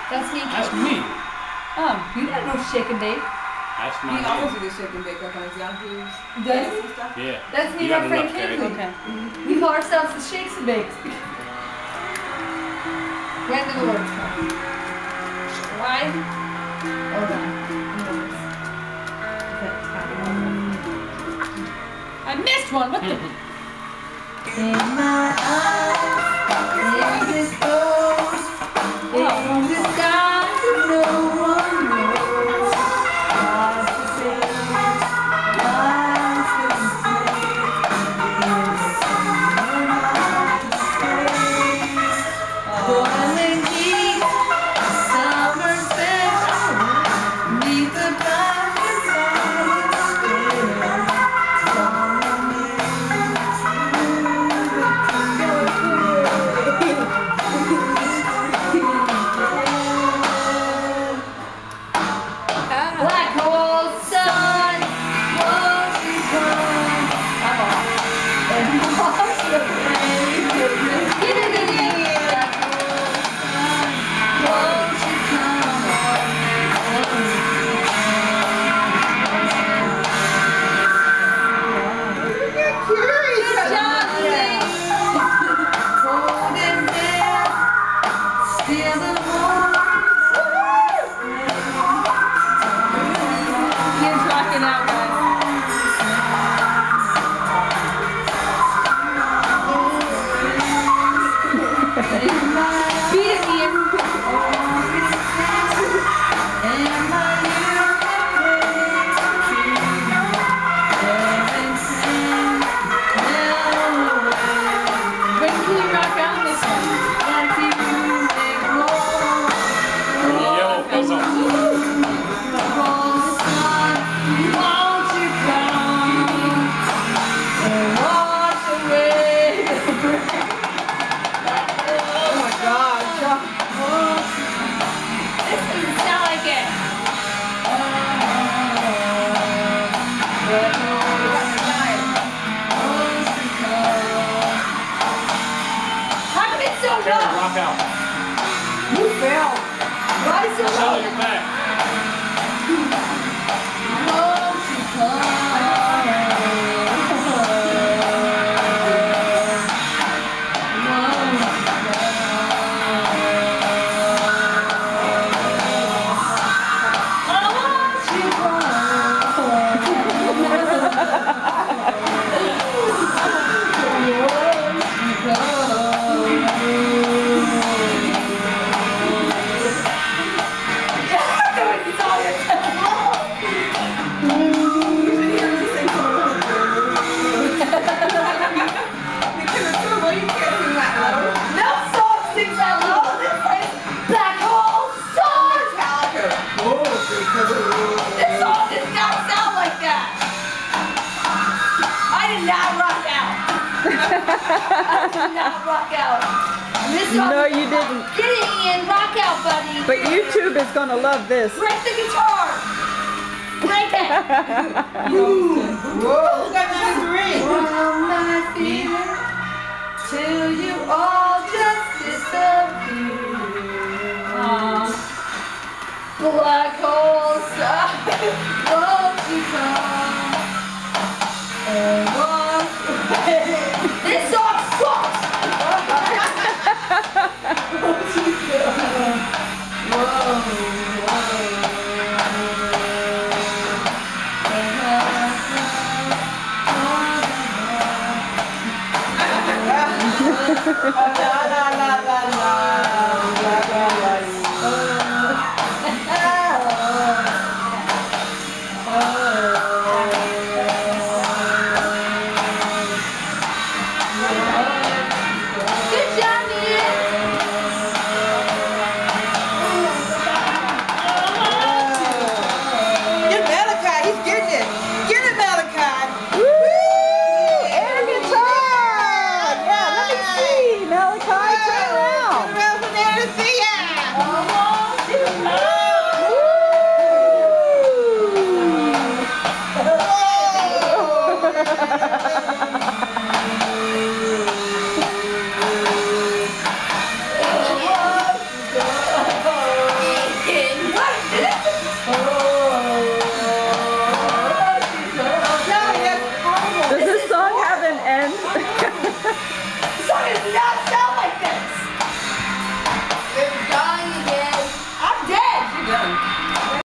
That's me. That's me. Oh, you don't know shake and bake. That's my He name. always do this shake and bake up on his Yahoos. Does he? And stuff. Yeah. That's me You and got my friend enough, Carrie. Kinsley. Okay. We call ourselves the Shakes and Bakes. When do the words come? Why? Hold on. I missed one. What the? In my eyes, in this goes, in the sky, no one knows. What's the face? What's the mistake? Boiling heat, summer special, neath the blackest black hole sun, won't you come? I'm off. And wash the rain. Get it again. Black hole sun, won't you come? You're curious. Good job, Lee. Cold and damp, still the kids rocking out, guys. Beat it, Ian. When can you rock out this one? Yellow goes on. Won't you come and wash away the rain? Oh my God. This doesn't sound like it. How come it's so Carrie, rough? rock out. You fell. Why is it so Tell rough? your back. Won't you No song sings that low. This is Black Hole Sun. This song does not sound like that. I did not rock out. I did not rock out. This song No, you didn't. Get it, Ian. Rock out, buddy. But YouTube is going to love this. Break the guitar. Break it. Whoa, who got 93? From my feet till you all just disappear. Black hole sun.